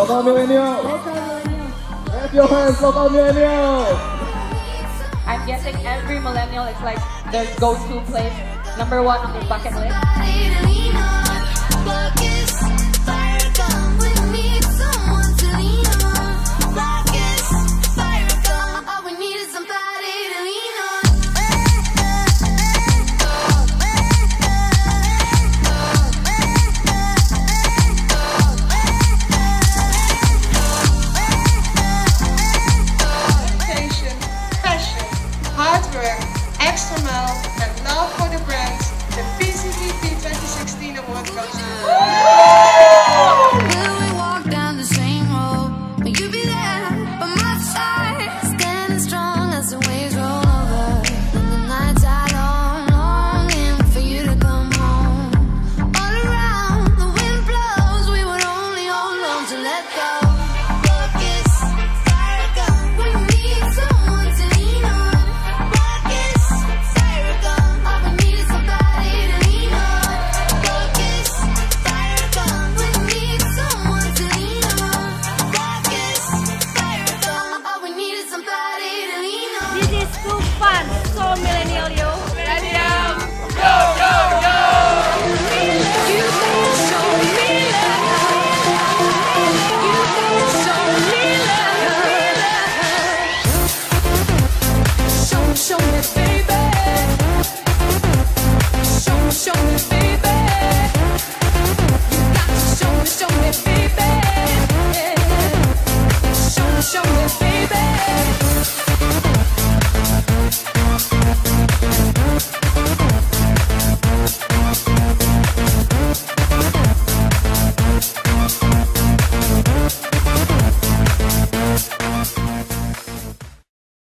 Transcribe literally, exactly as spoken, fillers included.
Local millennial. Local millennial. Raise your hands, local millennial. I'm guessing every millennial is like their go-to place, number one on their bucket list. Hard work, extra mile, and love for the brands, the P C V P twenty sixteen award goes to you. Will we walk down the same road? Will you be there by my side? Standing strong as the waves roll over. And the nights are long, longing for you to come home. All around, the wind blows, we would only hold on to let go. Focus, fire gun, we need someone to lean on. This is too fun, so millennial yo.